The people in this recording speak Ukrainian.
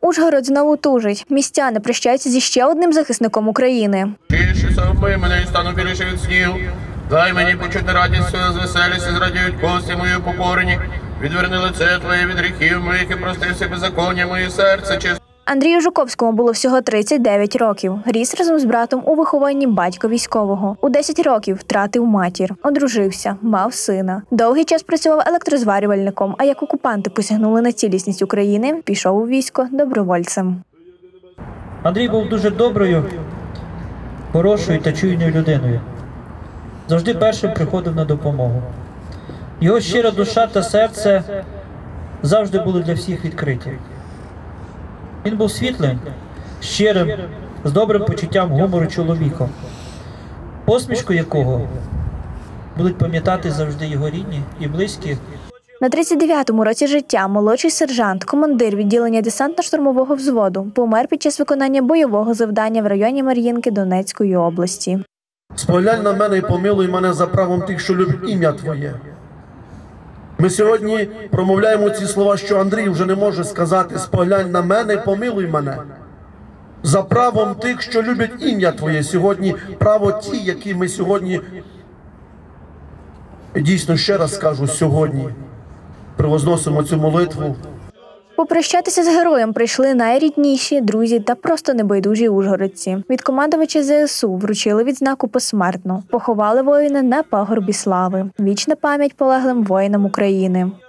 Ужгород знову тужить. Містяни прощаються зі ще одним захисником України. Тішися обмий мене і стану біліше від снів. Дай мені почути радість свою, звеселість, і зрадіють кості мої покорені. Відверни лице Твоє від гріхів моїх і прости всі беззаконня моє серце чисте. Андрію Жуковському було всього 39 років. Ріс разом з братом у вихованні батька військового. У 10 років втратив матір. Одружився, мав сина. Довгий час працював електрозварювальником, а як окупанти посягнули на цілісність України, пішов у військо добровольцем. Андрій був дуже доброю, хорошою та чуйною людиною. Завжди першим приходив на допомогу. Його щира душа та серце завжди були для всіх відкриті. Він був світлим, щирим, з добрим почуттям гумору чоловіком, посмішку якого будуть пам'ятати завжди його рідні і близькі. На 39-му році життя молодший сержант, командир відділення десантно-штурмового взводу, помер під час виконання бойового завдання в районі Мар'їнки Донецької області. Споглянь на мене і помилуй мене за правом тих, що люблять ім'я Твоє. Ми сьогодні промовляємо ці слова, що Андрій вже не може сказати: споглянь на мене і помилуй мене. За правом тих, що люблять ім'я Твоє. Сьогодні право ті, які ми сьогодні, дійсно ще раз скажу, сьогодні привозносимо цю молитву. Попрощатися з героєм прийшли найрідніші, друзі та просто небайдужі ужгородці. Від командувача ЗСУ вручили відзнаку посмертно. Поховали воїна на пагорбі слави. Вічна пам'ять полеглим воїнам України.